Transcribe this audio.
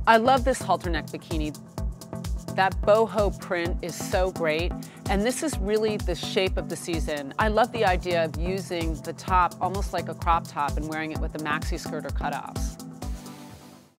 I love this halter neck bikini. That boho print is so great, and this is really the shape of the season. I love the idea of using the top almost like a crop top and wearing it with a maxi skirt or cutoffs.